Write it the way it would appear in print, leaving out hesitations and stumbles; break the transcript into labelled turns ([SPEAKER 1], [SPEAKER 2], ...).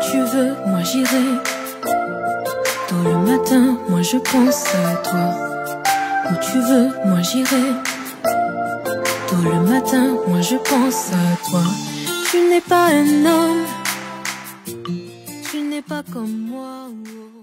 [SPEAKER 1] tu veux, moi j'irai. Tôt le matin, moi je pense à toi. Où tu veux, moi j'irai. Tôt le matin, moi je pense à toi. Tu n'es pas un homme, tu n'es pas comme moi. Oh.